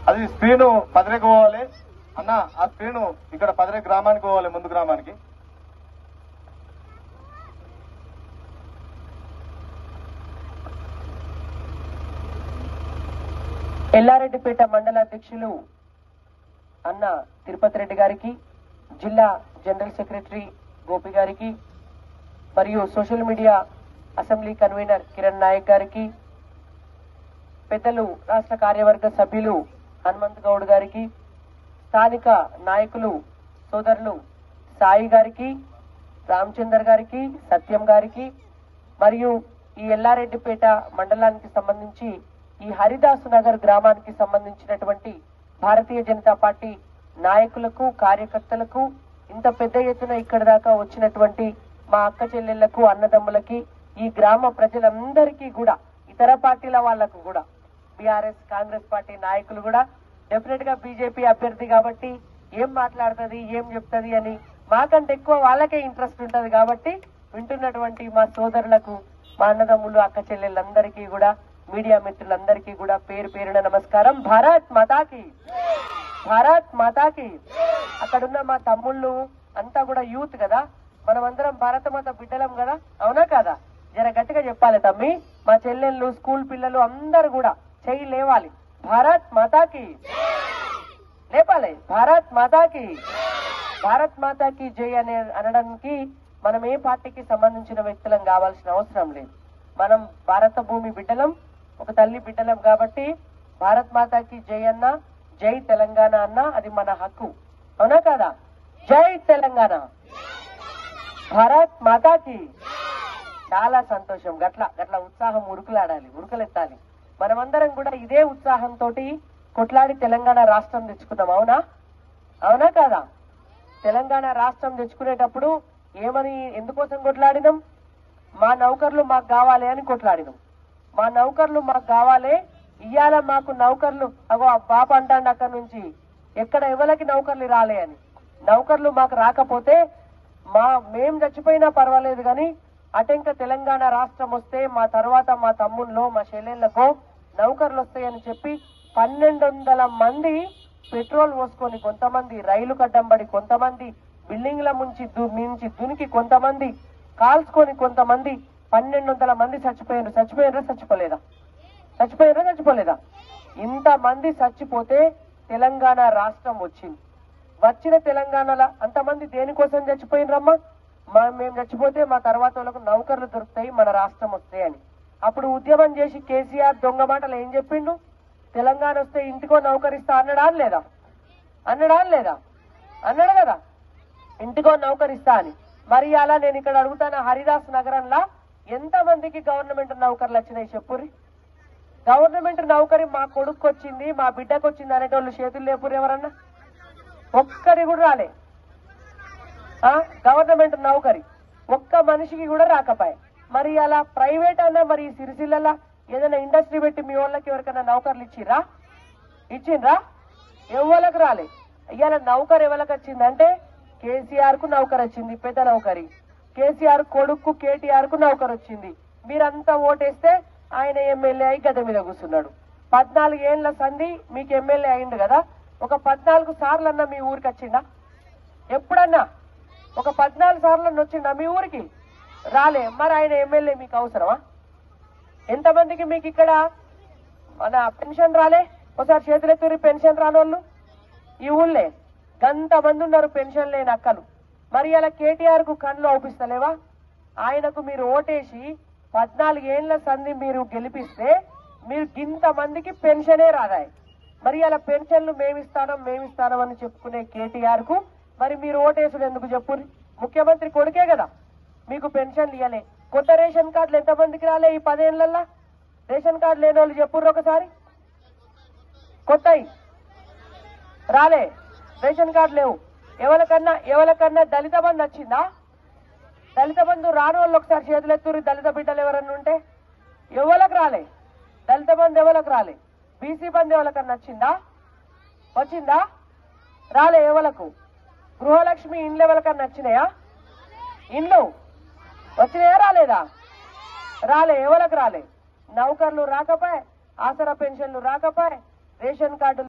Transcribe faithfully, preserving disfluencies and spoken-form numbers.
అది స్క్రీన్ పదిరేకి పోవాలి అన్న, ఆ స్క్రీన్ ఇక్కడ పదిరే గ్రామానికి పోవాలి, ముందు గ్రామానికి. ఎల్లారెడ్డిపేట మండల అధ్యక్షులు అన్న తిరుపతి రెడ్డి గారికి, జిల్లా జనరల్ సెక్రటరీ గోపి గారికి, మరియు social media assembly convener Kiran Nayak గారికి, పెద్దలు రాష్ట్ర కార్యవర్గ సభ్యులు హనుమంత్ గౌడ్ గారికి, స్థానిక నాయకులు సోదరులు సాయి గారికి, రామచందర్ గారికి, సత్యం గారికి, మరియు ఈ ఎల్లారెడ్డిపేట మండలానికి సంబంధించి ఈ హరిదాస్ నగర్ గ్రామానికి సంబంధించినటువంటి భారతీయ జనతా పార్టీ నాయకులకు, కార్యకర్తలకు, ఇంత పెద్ద ఎత్తున ఇక్కడ దాకా వచ్చినటువంటి మా అక్క చెల్లెళ్లకు, అన్నదమ్ములకి, ఈ గ్రామ ప్రజలందరికీ కూడా, ఇతర పార్టీల వాళ్లకు కూడా, బీఆర్ఎస్ కాంగ్రెస్ పార్టీ నాయకులు కూడా డెఫినెట్ గా బీజేపీ అభ్యర్థి కాబట్టి ఏం మాట్లాడుతుంది, ఏం చెప్తుంది అని మాకంటే ఎక్కువ వాళ్ళకే ఇంట్రెస్ట్ ఉంటది కాబట్టి వింటున్నటువంటి మా సోదరులకు, మా అన్నదమ్ములు, అక్క చెల్లెళ్ళందరికీ కూడా, మీడియా మిత్రులందరికీ కూడా పేరు పేరున నమస్కారం. భారత్ మాతాకి, భారత్ మాతాకి. అక్కడున్న మా తమ్ముళ్ళు అంతా కూడా యూత్ కదా, మనమందరం భారత మాత బిడ్డలం కదా, అవునా కాదా? జర గట్టిగా చెప్పాలి తమ్మి. మా చెల్లెళ్ళు, స్కూల్ పిల్లలు అందరు కూడా చెయ్యి లేవాలి. భారత్ మాతాకి లేపాలి. భారత్ మాతాకి, భారత్ మాతాకి జై అనే అనడానికి మనం ఏ పార్టీకి సంబంధించిన వ్యక్తులం కావాల్సిన అవసరం లేదు. మనం భారత భూమి బిడ్డలం, ఒక తల్లి బిడ్డలం కాబట్టి భారత్ మాతాకి జై అన్న, జై తెలంగాణ అన్న, అది మన హక్కు, అవునా కాదా? జై తెలంగాణ, భారత్ మాతాకి. చాలా సంతోషం. గట్ల గట్ల ఉత్సాహం ఉరుకులాడాలి, ఉరుకులెత్తాలి. మనమందరం కూడా ఇదే ఉత్సాహంతో కొట్లాడి తెలంగాణ రాష్ట్రం తెచ్చుకున్నాం, అవునా అవునా కాదా? తెలంగాణ రాష్ట్రం తెచ్చుకునేటప్పుడు ఏమని, ఎందుకోసం కొట్లాడినాం? మా నౌకర్లు మాకు కావాలి అని కొట్లాడినాం. మా నౌకర్లు మాకు కావాలి, ఇయ్యాల మాకు నౌకర్లు, అగో ఆ బాప అంటాండి అక్కడి నుంచి, ఎక్కడ ఎవరికి నౌకర్లు రాలే అని. నౌకర్లు మాకు రాకపోతే మా మేం చచ్చిపోయినా పర్వాలేదు కానీ అటెంక తెలంగాణ రాష్ట్రం వస్తే మా తర్వాత మా తమ్ముళ్ళో, మా చెల్లెళ్లకో నౌకర్లు వస్తాయని చెప్పి పన్నెండు వందల మంది పెట్రోల్ పోసుకొని, కొంతమంది రైలు కడ్డంబడి, కొంతమంది బిల్డింగ్ల ముంచి మించి దునికి, కొంతమంది కాల్చుకొని, కొంతమంది పన్నెండు వందల మంది చచ్చిపోయారు. చచ్చిపోయారా చచ్చిపోలేదా? చచ్చిపోయారా చచ్చిపోలేదా? ఇంతమంది చచ్చిపోతే తెలంగాణ రాష్ట్రం వచ్చింది. వచ్చిన తెలంగాణలో అంతమంది దేనికోసం చచ్చిపోయినరమ్మా? మేము చచ్చిపోతే మా తర్వాత వాళ్ళకు నౌకర్లు దొరుకుతాయి, మన రాష్ట్రం వస్తాయని. అప్పుడు ఉద్యమం చేసి కేసీఆర్ దొంగ మాటలు ఏం చెప్పిండు? తెలంగాణ వస్తే ఇంటికో నౌకరిస్తా అన్నడా లేదా? అన్నడా లేదా? అన్నాడు కదా, ఇంటికో నౌకరిస్తా అని. మరి అలా నేను ఇక్కడ అడుగుతాను, హరిదాస్ నగరంలో ఎంత మందికి గవర్నమెంట్ నౌకర్లు వచ్చినాయి చెప్పుర్రి? గవర్నమెంట్ నౌకరి మా కొడుకు వచ్చింది, మా బిడ్డకు వచ్చింది అనేటోళ్ళు చేతులు లేపురు ఎవరన్నా? ఒక్కరి కూడా రాలే. గవర్నమెంట్ నౌకరి ఒక్క మనిషికి కూడా రాకపోయా. మరి అలా ప్రైవేట్ అన్నా, మరి సిరిసిల్ల ఏదైనా ఇండస్ట్రీ పెట్టి మీ వాళ్ళకి ఎవరికైనా నౌకర్లు ఇచ్చిర్రా? ఇచ్చిండ్రా? ఎవరికి రాలే. ఇవాళ నౌకర్ ఎవరికి వచ్చిందంటే కేసీఆర్ కు నౌకర్ వచ్చింది, పెద్ద నౌకరి. కేసీఆర్ కొడుకు కేటీఆర్ కు నౌకర్ వచ్చింది. మీరంతా ఓటేస్తే ఆయన ఎమ్మెల్యే అయి గద మీద కూర్చున్నాడు. పద్నాలుగు ఏళ్ల సంధి మీకు ఎమ్మెల్యే అయిండు కదా, ఒక పద్నాలుగు సార్లు అన్నా మీ ఊరికి వచ్చిండా? ఎప్పుడన్నా ఒక పద్నాలుగు సార్లు వచ్చిండా మీ ఊరికి? రాలే. మరి ఆయన ఎమ్మెల్యే మీకు అవసరమా? ఎంతమందికి మీకు ఇక్కడ మన పెన్షన్ రాలే? ఒకసారి చేతులెత్తురి పెన్షన్ రానోళ్ళు ఈ ఊళ్ళే గంత మంది ఉన్నారు పెన్షన్ లేని అక్కలు. మరి అలా కేటీఆర్ కు కళ్ళు అవుపిస్తలేవా? ఆయనకు మీరు ఓటేసి పద్నాలుగు ఏళ్ల సంధి మీరు గెలిపిస్తే మీరు ఇంత మందికి పెన్షనే రాదాయి. మరి అలా పెన్షన్లు మేమిస్తానం మేమిస్తానం అని చెప్పుకునే కేటీఆర్ కు మరి మీరు ఓటేసుడు ఎందుకు చెప్పుర్రి? ముఖ్యమంత్రి కొడుకే కదా, మీకు పెన్షన్లు ఇవ్వలే. కొత్త రేషన్ కార్డులు ఎంతమందికి రాలే ఈ పదేళ్లల్లా? రేషన్ కార్డు లేని వాళ్ళు చెప్పుర్రు ఒకసారి. కొత్తయి రాలే, రేషన్ కార్డు లేవు. ఎవరికన్నా ఎవరికన్నా దళిత బంధు వచ్చిందా? దళిత బంధు రాని వాళ్ళు ఒకసారి చేతులెత్తుర్రి. దళిత బిడ్డలు ఎవరన్నా ఉంటే ఎవరికి రాలే. దళిత బంధు ఎవరికి రాలే. బీసీ బంధు ఎవరికన్నా వచ్చిందా? వచ్చిందా? రాలే. ఎవలకు? గృహలక్ష్మి ఇండ్లు ఎవరికన్నా వచ్చినాయా? ఇండ్లు వచ్చినాయా? రాలేదా? రాలే. ఎవరికి రాలే. నౌకర్లు రాకపోయే, ఆసరా పెన్షన్లు రాకపోయే, రేషన్ కార్డులు